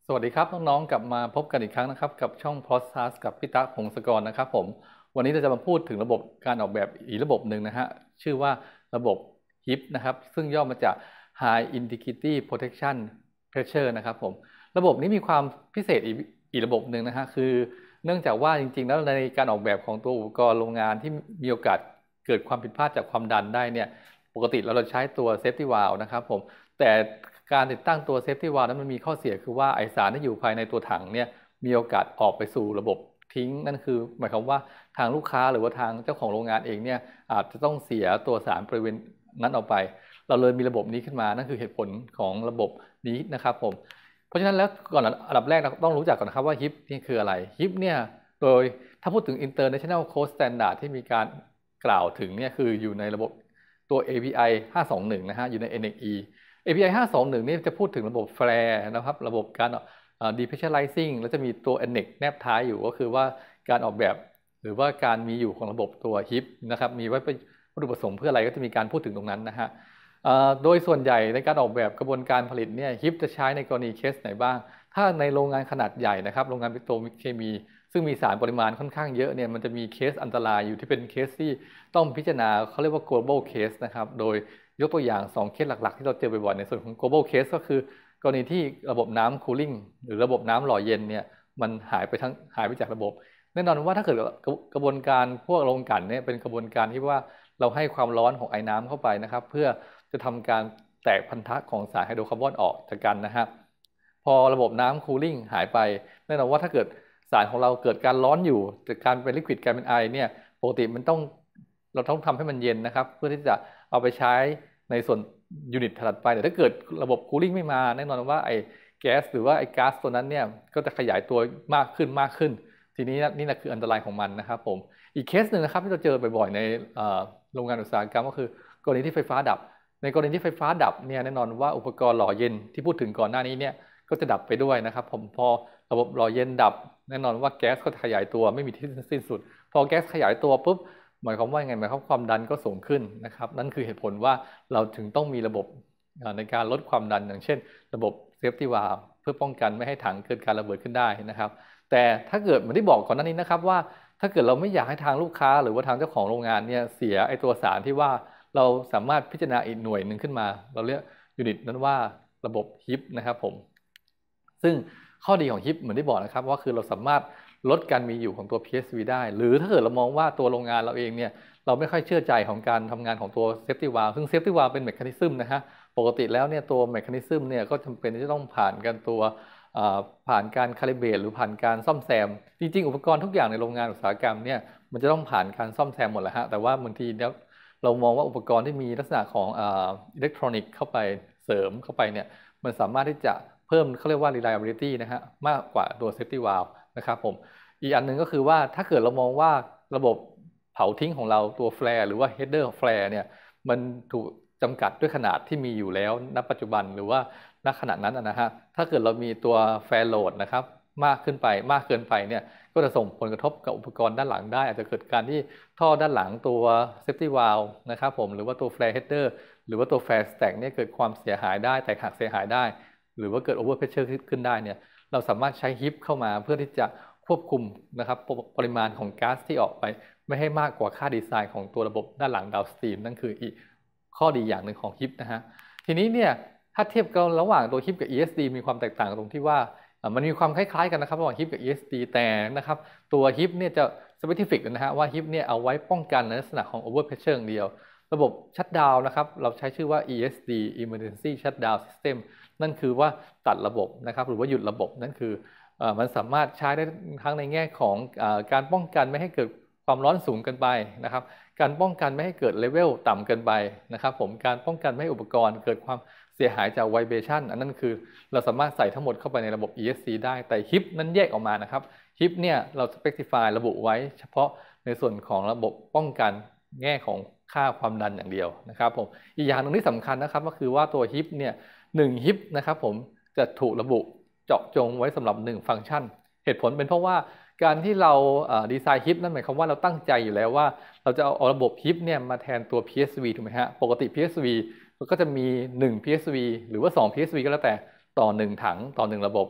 สวัสดีครับน้องๆกลับมาพบกันอีกครั้งนะครับกับช่อง Podcast กับพี่ตั๊กพงศกรนะครับผมวันนี้เราจะมาพูดถึงระบบการออกแบบอีกระบบหนึ่งนะฮะชื่อว่าระบบ HIP นะครับซึ่งย่อมาจาก High Integrity Protection Pressure นะครับผมระบบนี้มีความพิเศษอีกระบบหนึ่งนะฮะคือเนื่องจากว่าจริงๆแล้วในการออกแบบของตัวอุปกรณ์โรงงานที่มีโอกาสเกิดความผิดพลาดจากความดันได้เนี่ยปกติเราใช้ตัว Safety Valve นะครับผมแต่การติดตั้งตัว Safety Valve นั้นมันมีข้อเสียคือว่าไอสารที่อยู่ภายในตัวถังเนี่ยมีโอกาสออกไปสู่ระบบทิ้งนั่นคือหมายความว่าทางลูกค้าหรือว่าทางเจ้าของโรงงานเองเนี่ยอาจจะต้องเสียตัวสารบริเวณนั้นออกไปเราเลยมีระบบนี้ขึ้นมานั่นคือเหตุผลของระบบนี้นะครับผมเพราะฉะนั้นแล้วก่อนอันดับแรกเราต้องรู้จักก่อนนะครับว่า HIP นี่คืออะไร HIP เนี่ยโดยถ้าพูดถึง International Code Standard ที่มีการกล่าวถึงเนี่ยคืออยู่ในระบบตัว API 521นะฮะอยู่ใน NXE API 521นี่จะพูดถึงระบบแฟร์นะครับระบบการdepressurizing แล้วจะมีตัว annex แนบท้ายอยู่ก็คือว่าการออกแบบหรือว่าการมีอยู่ของระบบตัว HIP นะครับมีไว้วัตถุประสงค์เพื่ออะไรก็จะมีการพูดถึงตรงนั้นนะฮะโดยส่วนใหญ่ในการออกแบบกระบวนการผลิตเนี่ย HIP จะใช้ในกรณีเคสไหนบ้างถ้าในโรงงานขนาดใหญ่นะครับโรงงานปิโตรเคมีซึ่งมีสารปริมาณค่อนข้างเยอะเนี่ยมันจะมีเคสอันตรายอยู่ที่เป็นเคสที่ต้องพิจารณาเขาเรียกว่า global case นะครับโดยยกตัวอย่าง2เคสหลักๆที่เราเจอบ่อยๆในส่วนของ global case ก็คือกรณีที่ระบบน้ำ cooling หรือระบบน้ำหล่อเย็นเนี่ยมันหายไปจากระบบแน่นอนว่าถ้าเกิดกระบวนการพวกโรงกลั่นเนี่ยเป็นกระบวนการที่ว่าเราให้ความร้อนของไอ้น้ำเข้าไปนะครับเพื่อจะทำการแตกพันธะของสารไฮโดรคาร์บอนออกจากกันนะฮะพอระบบน้ำ cooling หายไปแน่นอนว่าถ้าเกิดสารของเราเกิดการร้อนอยู่จากการเป็นลิควิดกลายเป็นไอเนี่ยปกติเราต้องทำให้มันเย็นนะครับเพื่อที่จะเอาไปใช้ในส่วนยูนิตถัดไปแต่ถ้าเกิดระบบคูลิ่งไม่มาแน่นอนว่าไอ้แก๊สหรือว่าไอ้ก๊าซตัวนั้นเนี่ยก็จะขยายตัวมากขึ้นทีนี้นี่นะคืออันตรายของมันนะครับผมอีกเคสหนึ่งนะครับที่เราเจอบ่อยๆในโรงงานอุตสาหกรรมก็คือกรณีที่ไฟฟ้าดับในกรณีที่ไฟฟ้าดับเนี่ยแน่นอนว่าอุปกรณ์หล่อเย็นที่พูดถึงก่อนหน้านี้เนี่ยก็จะดับไปด้วยนะครับผมพอระบบหล่อเย็นดับแน่นอนว่าแก๊สก็ขยายตัวไม่มีที่สิ้นสุดพอแก๊สขยายตัวปุ๊บหมายความว่าไงหมายความดันก็สูงขึ้นนะครับนั่นคือเหตุผลว่าเราถึงต้องมีระบบในการลดความดันอย่างเช่นระบบเซฟตี้วาล์วเพื่อป้องกันไม่ให้ถังเกิดการระเบิดขึ้นได้นะครับแต่ถ้าเกิดเหมือนที่บอกก่อนหน้านี้นะครับว่าถ้าเกิดเราไม่อยากให้ทางลูกค้าหรือว่าทางเจ้าของโรงงานเนี่ยเสียไอตัวสารที่ว่าเราสามารถพิจารณาอีกหน่วยหนึ่งขึ้นมาเราเรียกยูนิตนั้นว่าระบบ HIP นะครับผมซึ่งข้อดีของ HIP เหมือนที่บอกนะครับว่าคือเราสามารถลดการมีอยู่ของตัว PSV ได้หรือถ้าเกิดเรามองว่าตัวโรงงานเราเองเนี่ยเราไม่ค่อยเชื่อใจของการทำงานของตัว Safety Valve ซึ่ง Safety Valve เป็น Mechanism นะฮะปกติแล้วเนี่ยตัว Mechanism เนี่ยก็จำเป็นที่จะต้องผ่านการคาลิเบรตหรือผ่านการซ่อมแซมจริงๆอุปกรณ์ทุกอย่างในโรงงานอุตสาหกรรมเนี่ยมันจะต้องผ่านการซ่อมแซมหมดแหละฮะแต่ว่าบางทีเนี่ยเรามองว่าอุปกรณ์ที่มีลักษณะของอิเล็กทรอนิกส์เข้าไปเสริมเข้าไปเนี่ยมันสามารถที่จะเพิ่มเขาเรียกว่า reliability นะฮะมากกว่าตัว safety valve นะครับผมอีกอันหนึ่งก็คือว่าถ้าเกิดเรามองว่าระบบเผาทิ้งของเราตัว flare หรือว่า header flare เนี่ยมันถูกจำกัดด้วยขนาดที่มีอยู่แล้วณปัจจุบันหรือว่าณขณะนั้นนะฮะถ้าเกิดเรามีตัว flare load นะครับมากเกินไปเนี่ยก็จะส่งผลกระทบกับอุปกรณ์ด้านหลังได้อาจจะเกิดการที่ท่อด้านหลังตัว safety valve นะครับผมหรือว่าตัว flare header หรือว่าตัว flare stack เนี่ยเกิดความเสียหายได้แตกหักเสียหายได้หรือว่าเกิด over pressure ขึ้นได้เนี่ยเราสามารถใช้ HIP เข้ามาเพื่อที่จะควบคุมนะครับปริมาณของก๊าซที่ออกไปไม่ให้มากกว่าค่าดีไซน์ของตัวระบบด้านหลัง downstream นั่นคืออีกข้อดีอย่างหนึ่งของ HIP นะฮะทีนี้เนี่ยถ้าเทียบกันระหว่างตัว HIP กับ ESD มีความแตกต่างตรงที่ว่ามันมีความคล้ายๆกันนะครับระหว่าง HIP กับ ESD แต่นะครับตัว HIP เนี่ยจะ specific นะฮะว่า HIP เนี่ยเอาไว้ป้องกันในลักษณะของ over pressure อย่างเดียวระบบชัตดาวน์นะครับเราใช้ชื่อว่า ESD Emergency Shutdown System นั่นคือว่าตัดระบบนะครับหรือว่าหยุดระบบนั่นคือมันสามารถใช้ได้ทั้งในแง่ของการป้องกันไม่ให้เกิดความร้อนสูงเกินไปนะครับการป้องกันไม่ให้เกิดเลเวลต่ำเกินไปนะครับผมการป้องกันไม่ให้อุปกรณ์เกิดความเสียหายจากไวเบชันอันนั้นคือเราสามารถใส่ทั้งหมดเข้าไปในระบบ ESC ได้แต่ HIP นั้นแยกออกมานะครับ HIP เนี่ยเรา specify ระบุไว้เฉพาะในส่วนของระบบป้องกันแง่ของค่าความดันอย่างเดียวนะครับผมอีกอย่างหนึ่งที่สำคัญนะครับก็คือว่าตัว HIP เนี่ย1 HIP นะครับผมจะถูกระบุเจาะจงไว้สำหรับ1ฟังก์ชันเหตุผลเป็นเพราะว่าการที่เราดีไซน์ HIP นั่นหมายความว่าเราตั้งใจอยู่แล้วว่าเราจะเอาระบบ HIP เนี่ยมาแทนตัว PSV ถูกไหมฮะปกติ PSV ก็จะมี1 PSV หรือว่า2 PSV ก็แล้วแต่ต่อ1ถังต่อ1ระบบ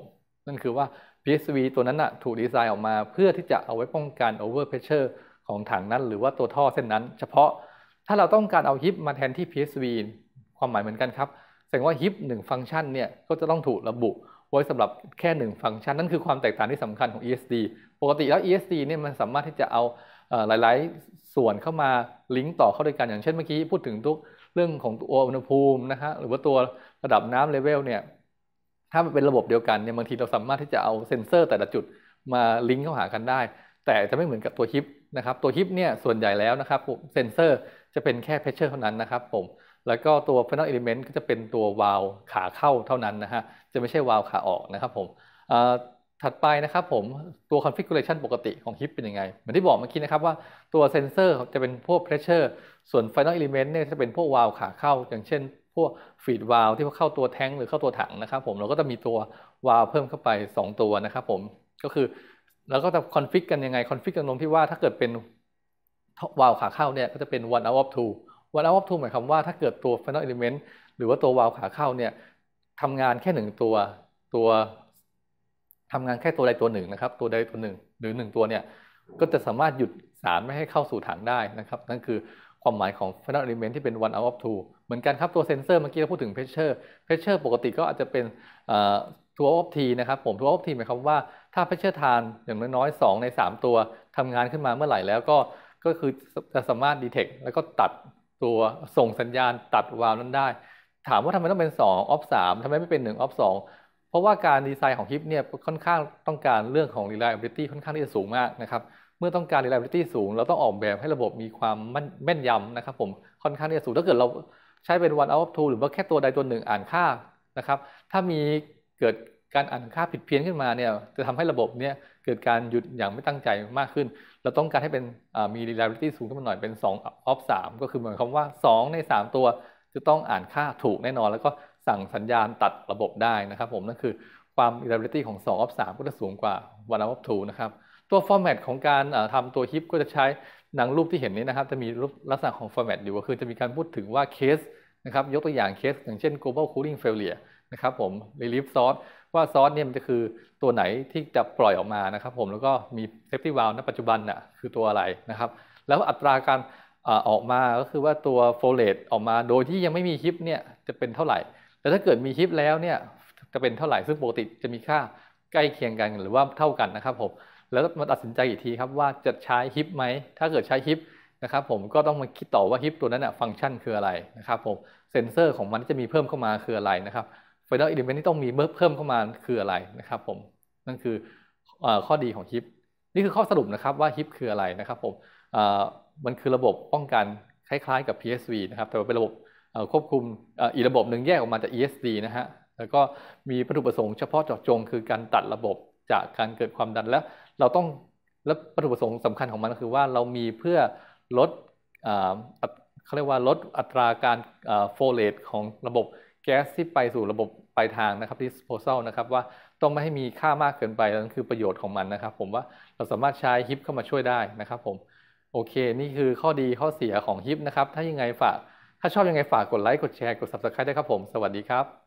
นั่นคือว่า PSV ตัวนั้นถูกดีไซน์ออกมาเพื่อที่จะเอาไว้ป้องกัน overpressure ของถังนั้นหรือว่าตัวท่อเส้นนั้นเฉพาะถ้าเราต้องการเอาฮิปมาแทนที่ PSV ความหมายเหมือนกันครับแสดงว่าฮิป1ฟังก์ชันเนี่ยก็จะต้องถูกระบุไว้สำหรับแค่1ฟังก์ชันนั่นคือความแตกต่างที่สำคัญของ ESD ปกติแล้ว ESD เนี่ยมันสามารถที่จะเอาหลายๆส่วนเข้ามาลิงก์ต่อเข้าด้วยกันอย่างเช่นเมื่อกี้พูดถึงทุกเรื่องของตัวอุณหภูมินะฮะหรือว่าตัวระดับน้ำเลเวลเนี่ยถ้ามันเป็นระบบเดียวกันเนี่ยบางทีเราสามารถที่จะเอาเซ็นเซอร์แต่ละจุดมาลิงก์เข้าหากันได้แต่จะไม่เหมือนกับตัวฮิปนะครับตัวฮิปเนี่ยส่วนใหญ่แล้วนะครับเซ็นเซอร์จะเป็นแค่เพชเชอร์เท่านั้นนะครับผมแล้วก็ตัว final element ก็จะเป็นตัววาล์วขาเข้าเท่านั้นนะฮะจะไม่ใช่วาล์วขาออกนะครับผมถัดไปนะครับผมตัว configuration ปกติของฮิปเป็นยังไงเหมือนที่บอกเมื่อกี้นะครับว่าตัวเซ็นเซอร์จะเป็นพวก pressure ส่วน final element เนี่ยจะเป็นพวกวาล์วขาเข้าอย่างเช่นพวก feed valve ที่เข้าตัวแทงหรือเข้าตัวถังนะครับผมเราก็จะมีตัววาล์วเพิ่มเข้าไป2ตัวนะครับผมก็คือแล้วก็จะคอนฟิกกันยังไงคอนฟิกกันตรงที่ว่าถ้าเกิดเป็นวาล์วขาเข้าเนี่ยก็จะเป็น one out of two one out of two หมายความว่าถ้าเกิดตัว final element หรือว่าตัววาล์วขาเข้าเนี่ยทำงานแค่1ตัวทำงานแค่ตัวใดตัวหนึ่งนะครับตัวใดตัวหนึ่งหรือ1ตัวเนี่ยก็จะสามารถหยุดสารไม่ให้เข้าสู่ถังได้นะครับนั่นคือความหมายของ final element ที่เป็น one out of two เหมือนกันครับตัวเซนเซอร์เมื่อกี้เราพูดถึง pressure ปกติก็อาจจะเป็นตัว of t นะครับผมตัว of t หมายความว่าถ้า pressure ทานอย่างน้อยๆ2ใน3ตัวทำงานขึ้นมาเมื่อไหร่แล้วก็คือจะสามารถ detect แล้วก็ตัดตัวส่งสัญญาณตัดวาล์วนั้นได้ถามว่าทำไมต้องเป็น2 of 3ทำไมไม่เป็น1 of 2เพราะว่าการดีไซน์ของฮิปเนี่ยค่อนข้างต้องการเรื่องของ reliability ค่อนข้างที่จะสูงมากนะครับเมื่อต้องการ reliability สูงเราต้องออกแบบให้ระบบมีความแม่นยำนะครับผมค่อนข้างที่จะสูงถ้าเกิดเราใช้เป็น one out of two หรือว่าแค่ตัวใดตัวหนึ่งอ่านค่านะครับถ้ามีเกิดการอ่านค่าผิดเพี้ยนขึ้นมาเนี่ยจะทำให้ระบบเนี่ยเกิดการหยุดอย่างไม่ตั้งใจมากขึ้นเราต้องการให้เป็นมี reliability สูงขึ้นมาหน่อยเป็น2 of 3ก็คือหมายความว่า2ใน3ตัวจะต้องอ่านค่าถูกแน่นอนแล้วก็สั่งสัญญาณตัดระบบได้นะครับผมนั่นคือความ reliability ของ2 of 3ก็จะสูงกว่า1 of 2นะครับตัว format ของการทำตัวฮิปก็จะใช้หนังรูปที่เห็นนี้นะครับจะมีรูปลักษณะของ format อยู่ก็คือจะมีการพูดถึงว่าเคสนะครับยกตัวอย่างเคสอย่างเช่น global cooling failure นะครับผม relief source ว่าซอสเนี่ยมันจะคือตัวไหนที่จะปล่อยออกมานะครับผมแล้วก็มี safety valve ณปัจจุบันคือตัวอะไรนะครับแล้วอัตราการออกมาก็คือว่าตัว flow rate ออกมาโดยที่ยังไม่มีฮิปเนี่ยจะเป็นเท่าไหร่แต่ถ้าเกิดมีฮิปแล้วเนี่ยจะเป็นเท่าไหร่ซึ่งปกติจะมีค่าใกล้เคียงกันหรือว่าเท่ากันนะครับผมแล้วมาตัดสินใจอีกทีครับว่าจะใช้ฮิปไหมถ้าเกิดใช้ฮิปนะครับผมก็ต้องมาคิดต่อว่าฮิปตัวนั้นฟังก์ชันคืออะไรนะครับผมเซนเซอร์ของมันที่จะมีเพิ่มเข้ามาคืออะไรนะครับfinal element ที่ต้องมีเพิ่มเข้ามาคืออะไรนะครับผมนั่นคือข้อดีของฮิปนี่คือข้อสรุปนะครับว่าฮิปคืออะไรนะครับผมมันคือระบบป้องกันคล้ายๆกับ PSV นะครับแต่ว่าเป็นระบบควบคุมอีกระบบหนึ่งแยกออกมาจาก ESD นะฮะแล้วก็มีวัตถุประสงค์เฉพาะเจาะจงคือการตัดระบบจากการเกิดความดันและเราต้องและวัตถุประสงค์สำคัญของมันก็คือว่าเรามีเพื่อลดเขาเรียกว่าลดอัตราการflow rate ของระบบแก๊สที่ไปสู่ระบบปลายทางนะครับ disposal นะครับว่าต้องไม่ให้มีค่ามากเกินไปนั่นคือประโยชน์ของมันนะครับผมว่าเราสามารถใช้ฮิปเข้ามาช่วยได้นะครับผมโอเคนี่คือข้อดีข้อเสียของฮิปนะครับถ้าชอบยังไงฝากกดไลค์กดแชร์กด Subscribe ด้วยครับผมสวัสดีครับ